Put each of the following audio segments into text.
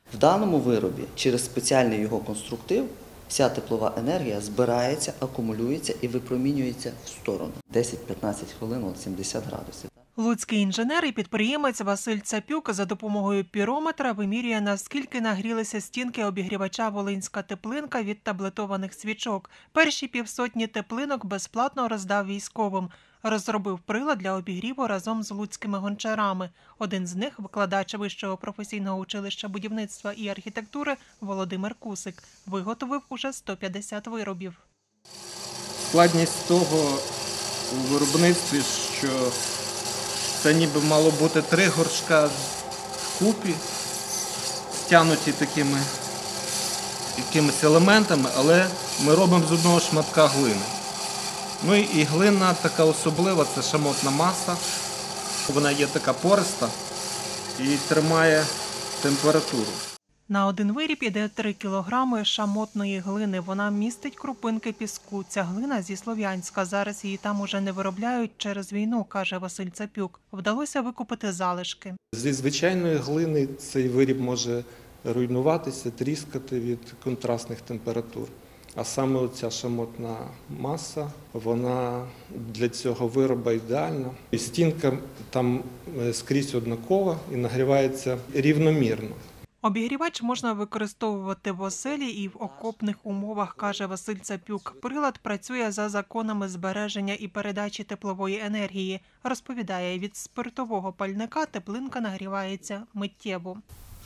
В даному виробі через спеціальний його конструктив вся теплова енергія збирається, акумулюється і випромінюється в сторону. 10-15 хвилин от 70 градусів. Луцький інженер і підприємець Василь Цапюк за допомогою пірометра вимірює, наскільки нагрілися стінки обігрівача «Волинська теплинка» від таблетованих свічок. Перші півсотні теплинок безплатно роздав військовим. Розробив прилад для обігріву разом з луцькими гончарами. Один з них – викладач Вищого професійного училища будівництва і архітектури Володимир Кусик. Виготовив уже 150 виробів. Складність того у виробництві, що це ніби мало бути 3 горшка вкупі, стягнуті такими якимись елементами, але ми робимо з одного шматка глини. Ну і глина така особлива, це шамотна маса. Вона є така пориста і тримає температуру. На один виріб іде 3 кілограми шамотної глини. Вона містить крупинки піску. Ця глина зі Слов'янська. Зараз її там уже не виробляють через війну, каже Василь Цапюк. Вдалося викупити залишки. Зі звичайної глини цей виріб може руйнуватися, тріскати від контрастних температур. А саме оця шамотна маса, вона для цього вироба ідеальна. І стінка там скрізь однакова і нагрівається рівномірно. Обігрівач можна використовувати в оселі і в окопних умовах, каже Василь Цапюк. Прилад працює за законами збереження і передачі теплової енергії. Розповідає, від спиртового пальника теплинка нагрівається миттєво.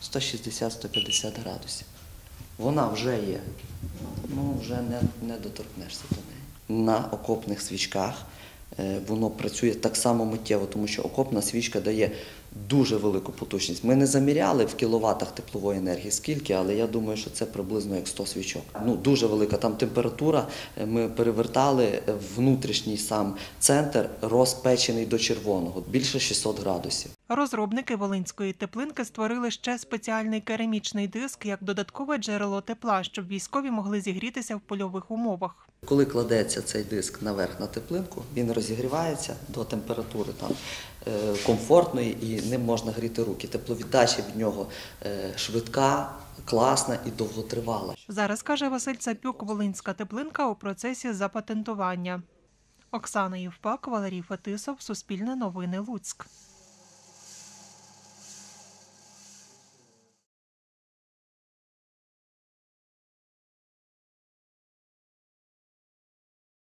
160-150 градусів. Вона вже є, вже не доторкнешся до неї. На окопних свічках воно працює так само миттєво, тому що окопна свічка дає дуже велику потужність. Ми не заміряли в кіловатах теплової енергії скільки, але я думаю, що це приблизно як 100 свічок. Дуже велика там температура, ми перевертали внутрішній сам центр, розпечений до червоного, більше 600 градусів. Розробники волинської теплинки створили ще спеціальний керамічний диск як додаткове джерело тепла, щоб військові могли зігрітися в польових умовах. Коли кладеться цей диск наверх на теплинку, він розігрівається до температури комфортної і ним можна гріти руки. Тепловіддача від нього швидка, класна і довготривала. Зараз, каже Василь Цапюк, волинська теплинка у процесі запатентування. Оксана Євпак, Валерій Фетисов, Суспільне новини, Луцьк.